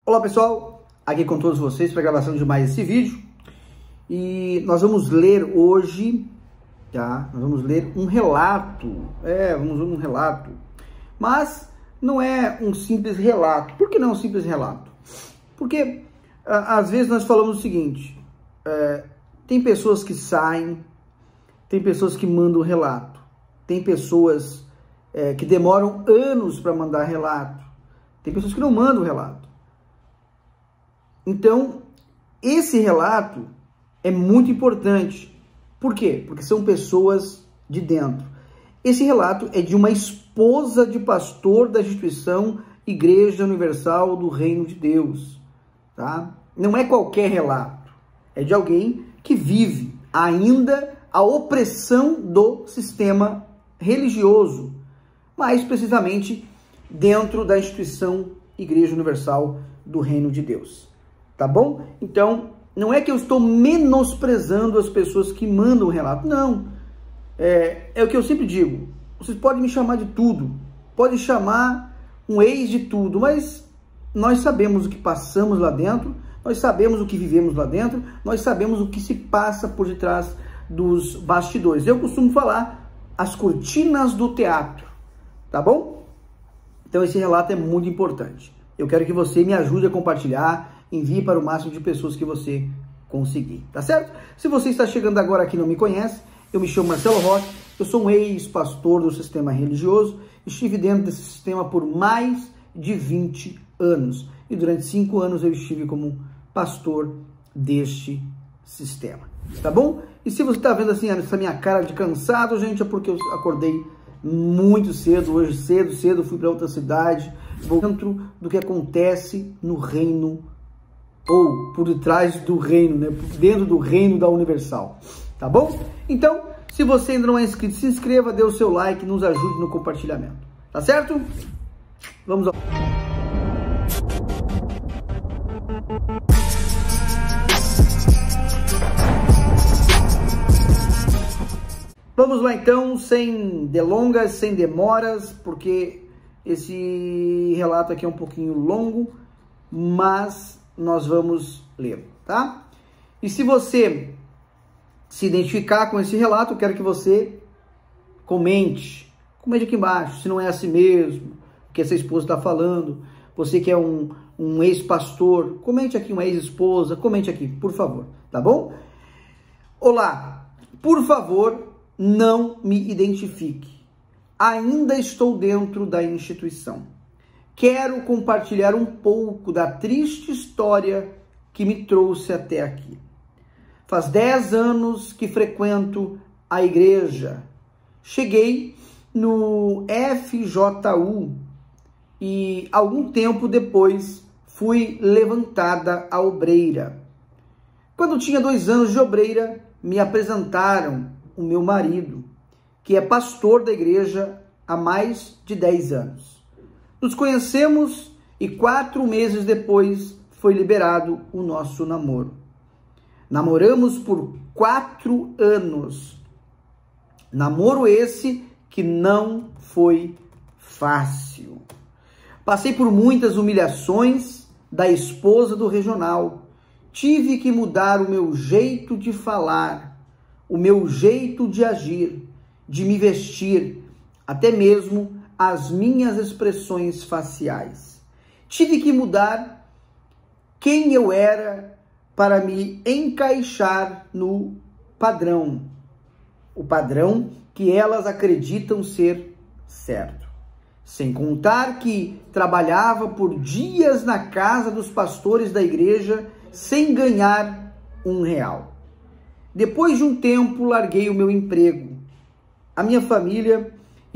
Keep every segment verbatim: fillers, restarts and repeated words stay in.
Olá pessoal, aqui com todos vocês para a gravação de mais esse vídeo. E nós vamos ler hoje, tá? Nós vamos ler um relato, é, vamos ler um relato. Mas não é um simples relato. Por que não um simples relato? Porque às vezes nós falamos o seguinte, é, tem pessoas que saem, tem pessoas que mandam relato, tem pessoas é, que demoram anos para mandar relato, tem pessoas que não mandam relato. Então, esse relato é muito importante. Por quê? Porque são pessoas de dentro. Esse relato é de uma esposa de pastor da instituição Igreja Universal do Reino de Deus. Tá? Não é qualquer relato. É de alguém que vive ainda a opressão do sistema religioso, mais precisamente dentro da instituição Igreja Universal do Reino de Deus. Tá bom? Então, não é que eu estou menosprezando as pessoas que mandam o relato. Não. É, é o que eu sempre digo. Vocês podem me chamar de tudo. Podem chamar um ex de tudo. Mas nós sabemos o que passamos lá dentro. Nós sabemos o que vivemos lá dentro. Nós sabemos o que se passa por detrás dos bastidores. Eu costumo falar as cortinas do teatro. Tá bom? Então esse relato é muito importante. Eu quero que você me ajude a compartilhar. Envie para o máximo de pessoas que você conseguir, tá certo? Se você está chegando agora aqui e não me conhece, eu me chamo Marcelo Roque, eu sou um ex-pastor do sistema religioso, estive dentro desse sistema por mais de vinte anos, e durante cinco anos eu estive como pastor deste sistema, tá bom? E se você está vendo assim, essa minha cara de cansado, gente, é porque eu acordei muito cedo, hoje cedo, cedo, fui para outra cidade, vou dentro do que acontece no reino ou por detrás do reino, né? Dentro do reino da Universal, tá bom? Então, se você ainda não é inscrito, se inscreva, dê o seu like, nos ajude no compartilhamento, tá certo? Vamos ao... Vamos lá então, sem delongas, sem demoras, porque esse relato aqui é um pouquinho longo, mas nós vamos ler, tá? E se você se identificar com esse relato, eu quero que você comente. Comente aqui embaixo, se não é assim mesmo, o que essa esposa está falando. Você que é um, um ex-pastor, comente aqui, uma ex-esposa, comente aqui, por favor, tá bom? Olá, por favor, não me identifique. Ainda estou dentro da instituição. Quero compartilhar um pouco da triste história que me trouxe até aqui. Faz dez anos que frequento a igreja. Cheguei no F J U e algum tempo depois fui levantada a obreira. Quando tinha dois anos de obreira, me apresentaram o meu marido, que é pastor da igreja há mais de dez anos. Nos conhecemos e quatro meses depois foi liberado o nosso namoro. Namoramos por quatro anos. Namoro esse que não foi fácil. Passei por muitas humilhações da esposa do regional. Tive que mudar o meu jeito de falar, o meu jeito de agir, de me vestir, até mesmo as minhas expressões faciais. Tive que mudar quem eu era para me encaixar no padrão. O padrão que elas acreditam ser certo. Sem contar que trabalhava por dias na casa dos pastores da igreja sem ganhar um real. Depois de um tempo, larguei o meu emprego, a minha família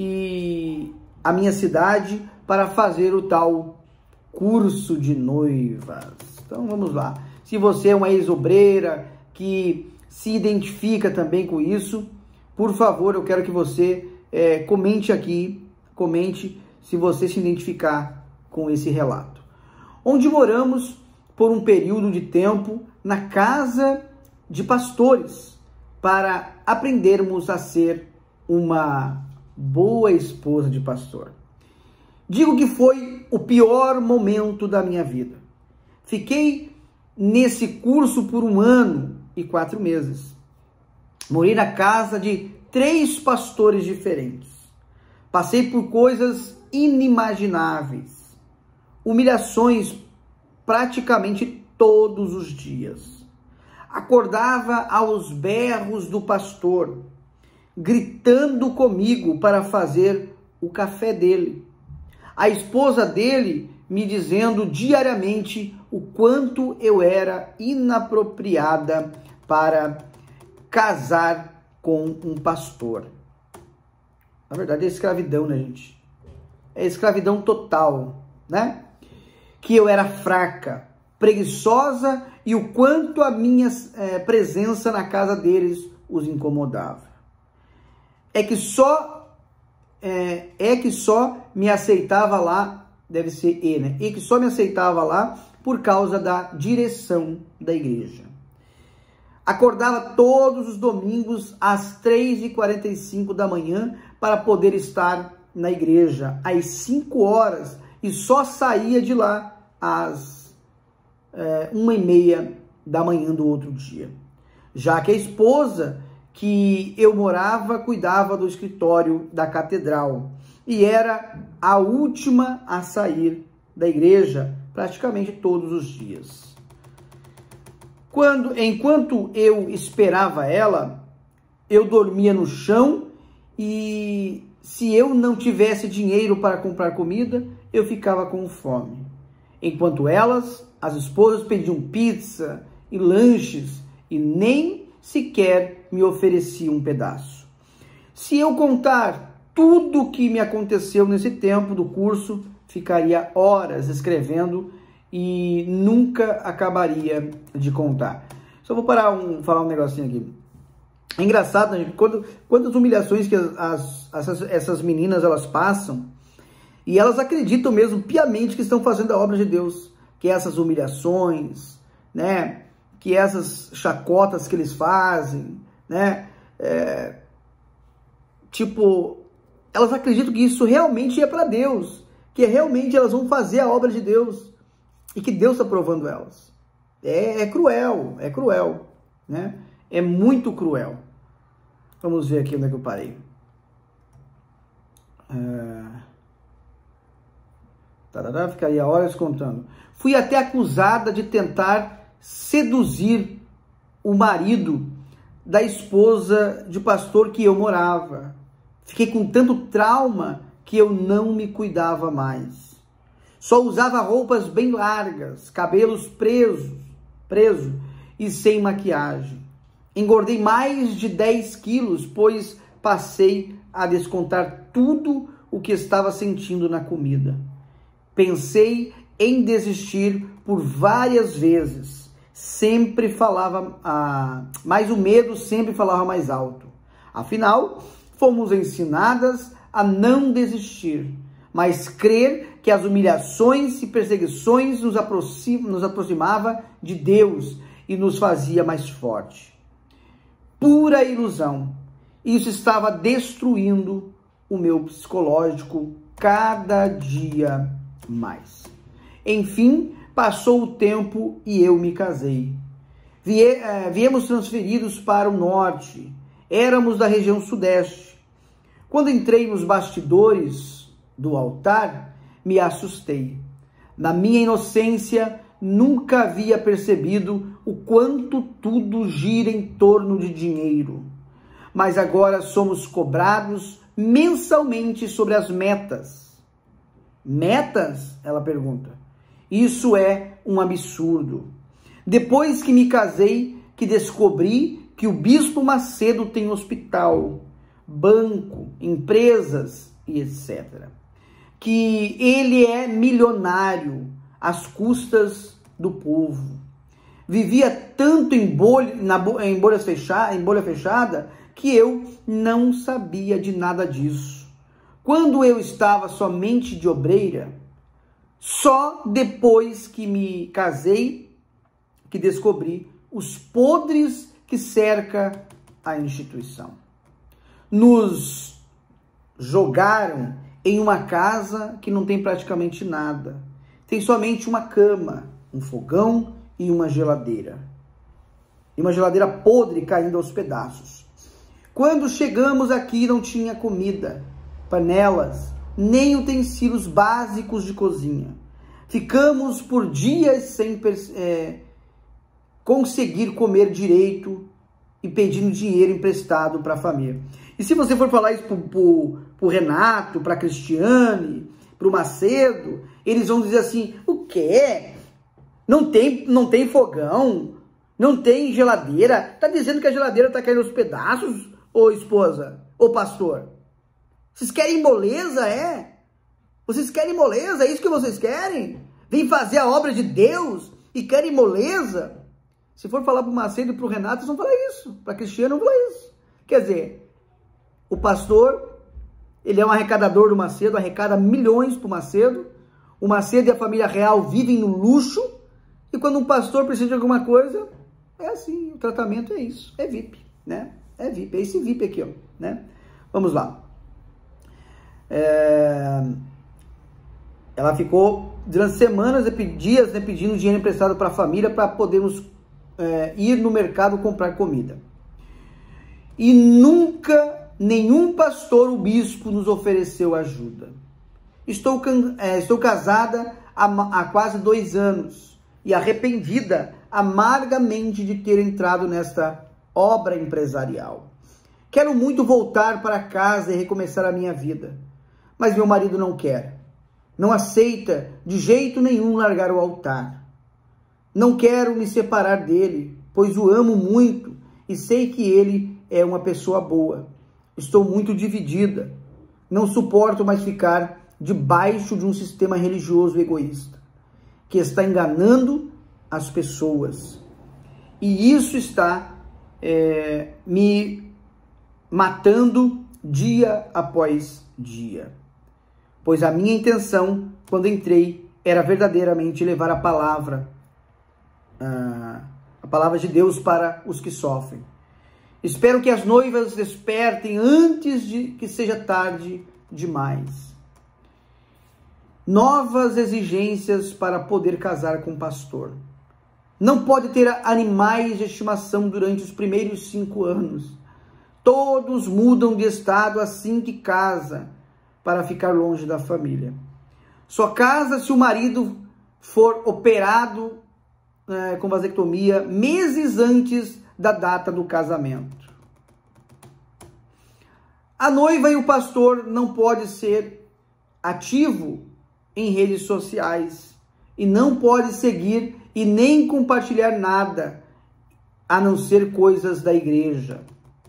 e a minha cidade para fazer o tal curso de noivas. Então vamos lá. Se você é uma ex-obreira que se identifica também com isso, por favor, eu quero que você é, comente aqui, comente se você se identificar com esse relato. Onde moramos por um período de tempo na casa de pastores para aprendermos a ser uma boa esposa de pastor. Digo que foi o pior momento da minha vida. Fiquei nesse curso por um ano e quatro meses. Morei na casa de três pastores diferentes. Passei por coisas inimagináveis, humilhações praticamente todos os dias. Acordava aos berros do pastor, gritando comigo para fazer o café dele. A esposa dele me dizendo diariamente o quanto eu era inapropriada para casar com um pastor. Na verdade é escravidão, né, gente? É escravidão total, né? Que eu era fraca, preguiçosa e o quanto a minha é, presença na casa deles os incomodava. É que só é, é que só me aceitava lá, deve ser E, né? E que só me aceitava lá por causa da direção da igreja. Acordava todos os domingos às três e quarenta e cinco da manhã para poder estar na igreja às cinco horas e só saía de lá às é, uma e meia da manhã do outro dia. Já que a esposa que eu morava cuidava do escritório da catedral e era a última a sair da igreja praticamente todos os dias. Quando, enquanto eu esperava ela, eu dormia no chão e se eu não tivesse dinheiro para comprar comida, eu ficava com fome. Enquanto elas, as esposas, pediam pizza e lanches e nem sequer me ofereciam um pedaço. Se eu contar tudo o que me aconteceu nesse tempo do curso, ficaria horas escrevendo e nunca acabaria de contar. Só vou parar um, falar um negocinho aqui. É engraçado, né? Quando, quantas humilhações que as, as, essas meninas elas passam e elas acreditam mesmo piamente que estão fazendo a obra de Deus. Que essas humilhações, né? Que essas chacotas que eles fazem, né? É, tipo, elas acreditam que isso realmente é para Deus. Que realmente elas vão fazer a obra de Deus. E que Deus está provando elas. É, é cruel, é cruel, né? É muito cruel. Vamos ver aqui onde é que eu parei. É... Tarará, ficaria horas contando. Fui até acusada de tentar seduzir o marido da esposa de pastor que eu morava. Fiquei com tanto trauma que eu não me cuidava mais. Só usava roupas bem largas, cabelos presos, preso e sem maquiagem. Engordei mais de dez quilos, pois passei a descontar tudo o que estava sentindo na comida. Pensei em desistir por várias vezes. Sempre falava, ah, mas o medo sempre falava mais alto. Afinal, fomos ensinadas a não desistir, mas crer que as humilhações e perseguições nos, aproxima, nos aproximava de Deus e nos fazia mais forte. Pura ilusão. Isso estava destruindo o meu psicológico cada dia mais. Enfim, passou o tempo e eu me casei. Vie, eh, viemos transferidos para o norte. Éramos da região sudeste. Quando entrei nos bastidores do altar, me assustei. Na minha inocência, nunca havia percebido o quanto tudo gira em torno de dinheiro. Mas agora somos cobrados mensalmente sobre as metas. Metas? Ela pergunta. Isso é um absurdo. Depois que me casei, que descobri que o Bispo Macedo tem hospital, banco, empresas e etcétera. Que ele é milionário às custas do povo. Vivia tanto em bolha, na, em, bolha fechada, em bolha fechada que eu não sabia de nada disso. Quando eu estava somente de obreira, só depois que me casei que descobri os podres que cerca a instituição. Nos jogaram em uma casa que não tem praticamente nada. Tem somente uma cama, um fogão e uma geladeira. E uma geladeira podre caindo aos pedaços. Quando chegamos aqui não tinha comida, panelas, nem utensílios básicos de cozinha. Ficamos por dias sem é, conseguir comer direito e pedindo dinheiro emprestado para a família. E se você for falar isso para o Renato, para a Cristiane, para o Macedo, eles vão dizer assim, o quê? Não tem, não tem fogão? Não tem geladeira? Tá dizendo que a geladeira tá caindo aos pedaços, ô esposa, ô pastor? Vocês querem moleza, é? Vocês querem moleza? É isso que vocês querem? Vem fazer a obra de Deus e querem moleza? Se for falar para o Macedo e para o Renato, eles vão falar isso. Para a Cristiane, vão falar isso. Quer dizer, o pastor, ele é um arrecadador do Macedo, arrecada milhões para o Macedo. O Macedo e a família real vivem no luxo. E quando um pastor precisa de alguma coisa, é assim, o tratamento é isso. É V I P, né? É V I P, é esse V I P aqui, ó, né? Vamos lá. É... Ela ficou durante semanas e dias, né, pedindo dinheiro emprestado para a família para podermos é, ir no mercado comprar comida. E nunca nenhum pastor ou bispo nos ofereceu ajuda. Estou, é, estou casada há, há quase dois anos e arrependida amargamente de ter entrado nesta obra empresarial. Quero muito voltar para casa e recomeçar a minha vida, mas meu marido não quer. Não aceita de jeito nenhum largar o altar. Não quero me separar dele, pois o amo muito e sei que ele é uma pessoa boa. Estou muito dividida. Não suporto mais ficar debaixo de um sistema religioso egoísta, que está enganando as pessoas. E isso está é, me matando dia após dia. Pois a minha intenção, quando entrei, era verdadeiramente levar a palavra, a palavra de Deus para os que sofrem. Espero que as noivas despertem antes de que seja tarde demais. Novas exigências para poder casar com o pastor. Não pode ter animais de estimação durante os primeiros cinco anos. Todos mudam de estado assim que casa, para ficar longe da família. Só casa se o marido for operado é, com vasectomia meses antes da data do casamento. A noiva e o pastor não pode ser ativo em redes sociais e não pode seguir e nem compartilhar nada, a não ser coisas da igreja.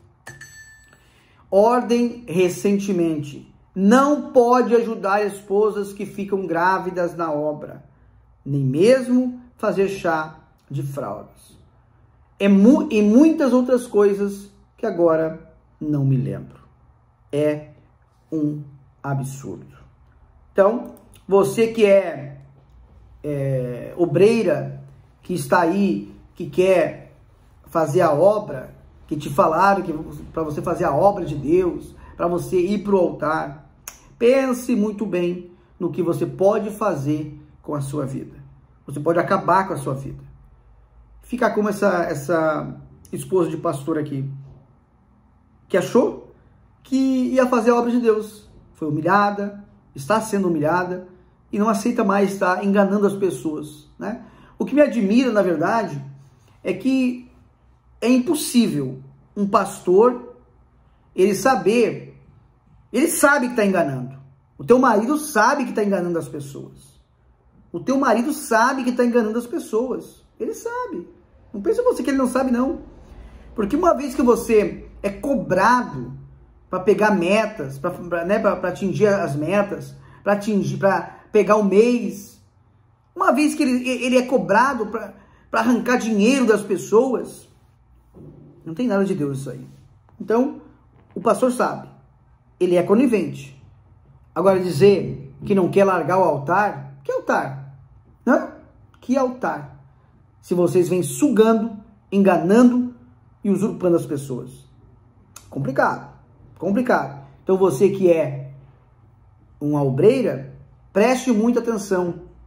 Ordem recentemente. Não pode ajudar esposas que ficam grávidas na obra, nem mesmo fazer chá de fraldas. É mu e muitas outras coisas que agora não me lembro. É um absurdo. Então, você que é, é obreira, que está aí, que quer fazer a obra, que te falaram que para você fazer a obra de Deus, para você ir para o altar, pense muito bem no que você pode fazer com a sua vida. Você pode acabar com a sua vida. Fica como essa, essa esposa de pastor aqui, que achou que ia fazer a obra de Deus. Foi humilhada, está sendo humilhada e não aceita mais estar enganando as pessoas, né? O que me admira, na verdade, é que é impossível um pastor ele saber... Ele sabe que está enganando. O teu marido sabe que está enganando as pessoas. O teu marido sabe que está enganando as pessoas. Ele sabe. Não pensa você que ele não sabe, não. Porque uma vez que você é cobrado para pegar metas, para né, para atingir as metas, para atingir, para pegar o mês, uma vez que ele, ele é cobrado para arrancar dinheiro das pessoas, não tem nada de Deus isso aí. Então, o pastor sabe. Ele é conivente. Agora, dizer que não quer largar o altar, que altar? Hã? Que altar? Se vocês vêm sugando, enganando e usurpando as pessoas. Complicado. Complicado. Então, você que é uma obreira, preste muita atenção.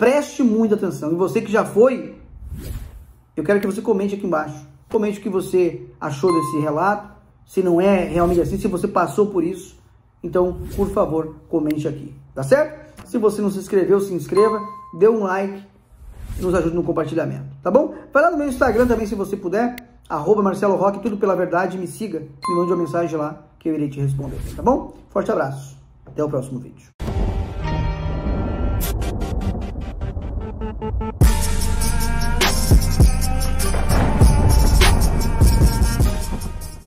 Preste muita atenção. E você que já foi, eu quero que você comente aqui embaixo. Comente o que você achou desse relato, se não é realmente assim, se você passou por isso. Então, por favor, comente aqui, tá certo? Se você não se inscreveu, se inscreva, dê um like, nos ajude no compartilhamento, tá bom? Vai lá no meu Instagram também, se você puder, arroba Marcelo Roque, tudo pela verdade, me siga, me mande uma mensagem lá que eu irei te responder, tá bom? Forte abraço, até o próximo vídeo.